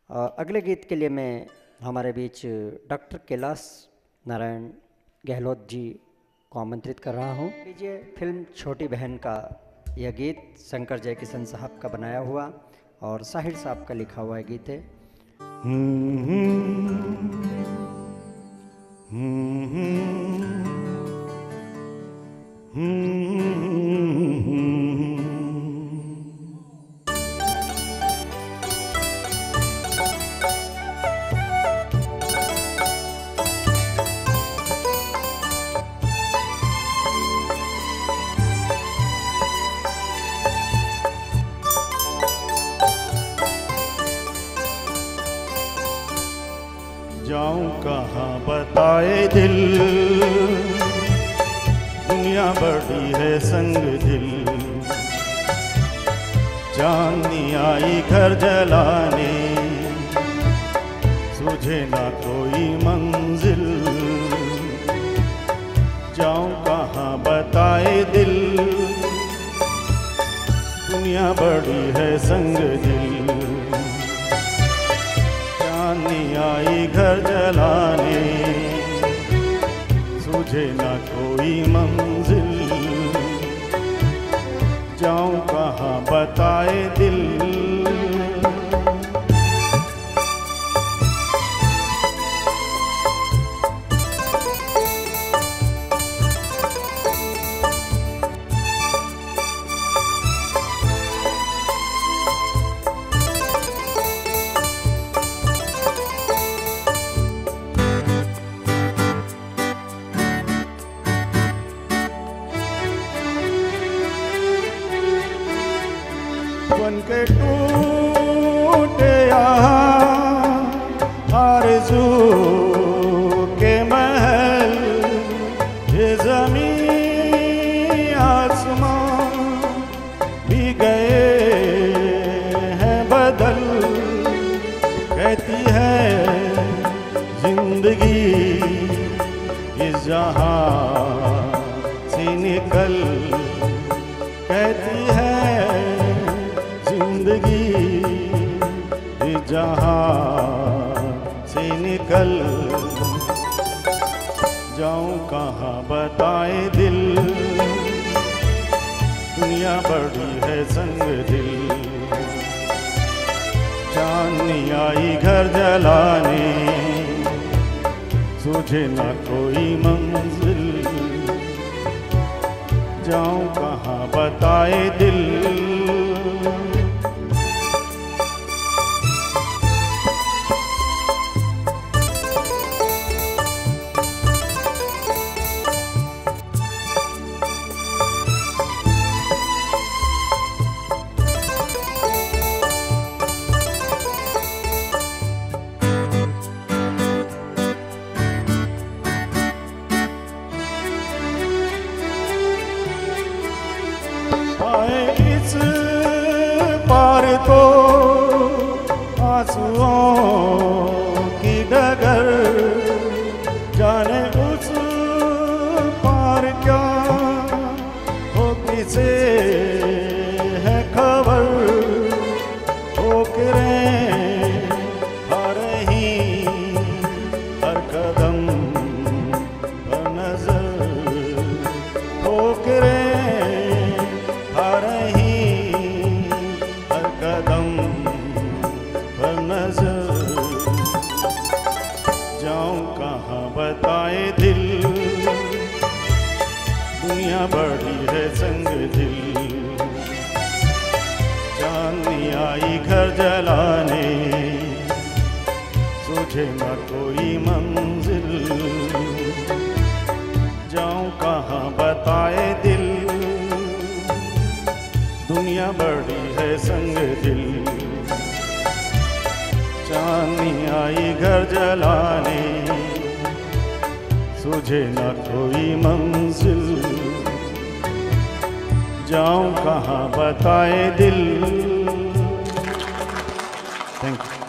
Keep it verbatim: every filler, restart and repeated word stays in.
अगले गीत के लिए मैं हमारे बीच डॉक्टर कैलाश नारायण गहलोत जी को आमंत्रित कर रहा हूँ। लीजिए, फिल्म छोटी बहन का यह गीत शंकर जयकिशन साहब का बनाया हुआ और साहिर साहब का लिखा हुआ गीत है। जाऊं कहाँ बताए दिल, दुनिया बड़ी है संग दिल। चांदनी आई घर जलाने, सूझे ना कोई मंजिल। जाऊं कहाँ बताए दिल, दुनिया बड़ी है संग दिल। चांदनी आई घर जलाने, सूझे ना कोई मंजिल। जाऊं कहाँ बताए दिल। बन के टूटे यहाँ आरज़ू के महल, ये ज़मीं आसमां भी गए हैं बदल। कहती है जिंदगी इस जहाँ से निकल, कहती है जिंदगी जहाँ से निकल। जाऊं कहाँ बताए दिल, दुनिया बड़ी है संग दिल। चांदनी आई घर जलाने, सूझे ना कोई मंजिल। जाऊं कहाँ बताए दिल। आए इस पार को आंसुओं की डगर, जाने उस पार क्या हो किसे है खबर। ठोकरें आ रही हर कदम पर नजर, ठोकरें जाऊं कहाँ बताए दिल, दुनिया बड़ी है संग दिल। चांदनी आई घर जलाने, सूझे ना कोई मंजिल। जाऊं कहाँ बताए दिल, दुनिया बड़ी है संग दिल। चांदनी आई घर जलाने, सूझे ना कोई मंजिल। जाऊं कहाँ बताए दिल। Thank you.